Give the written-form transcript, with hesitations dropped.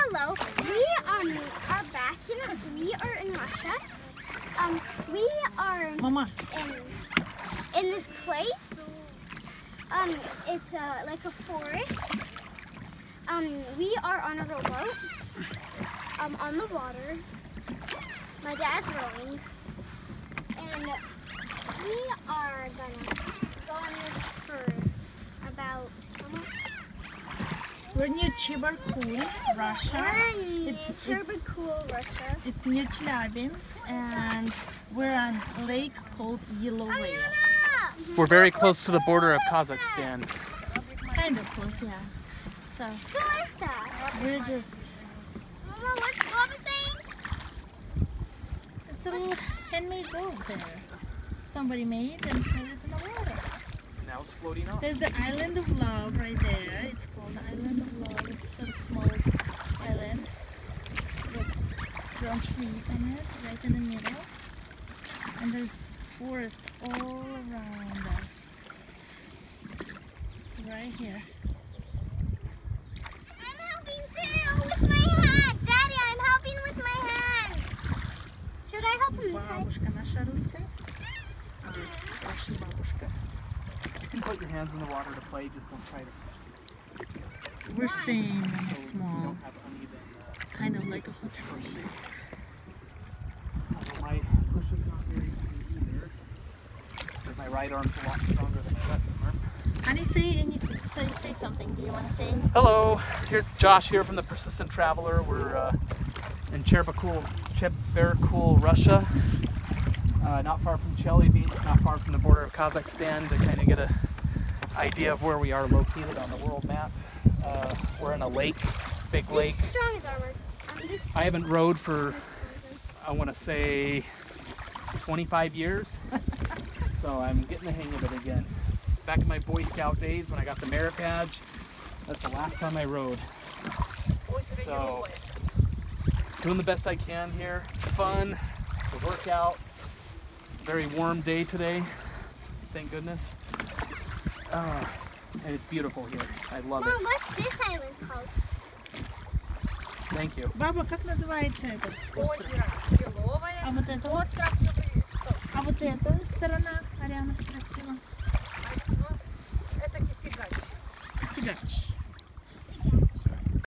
hello. We are back we are in Russia. We are Mama. in this place. It's like a forest. We are on a rowboat. On the water. My dad's rowing. And we are gonna go on this for about how much? We're near Chebarkul, Russia. We're in Chebarkul, Russia. It's near Chelyabinsk, and we're on a lake called Yellow Lake. We're very close to the border of Kazakhstan. Kind of close, yeah. So we're just. Mama, what's Baba saying? It's a little handmade boat there. Somebody made and put it in the water. Now it's floating off. There's the Island of Love right there. It's called the Island of Love. It's a small island with grown trees in it, right in the middle. And there's forest all around us. Right here. I'm helping too with my hand. Daddy, I'm helping with my hand. Should I help him this side? Бабушка наша русская. Russian babushka. You can put your hands in the water to play, just don't try to push. We're staying in a So you small, don't have uneven, kind of like a hotel here. although my push is not very easy either. Because my right arm's a lot stronger than my left arm. Honey, say something. Do you want to say? Hello, here Josh here from the Persistent Traveler. We're in Chebarkul, Russia. Not far from Chelyabinsk, not far from the border of Kazakhstan, to kind of get an idea of where we are located on the world map. We're in a lake, big lake. This strong as armor. I haven't rowed for, I want to say, 25 years. So I'm getting the hang of it again. Back in my Boy Scout days when I got the merit badge, that's the last time I rowed. So, doing the best I can here. It's fun, it's a workout. Very warm day today, thank goodness. And it's beautiful here. I love Mom, it. what's this island called? Thank you. Баба, как называется этот остров? А вот это вот? А вот эта сторона, Ариана спросила. Это Кисигач. Кисигач.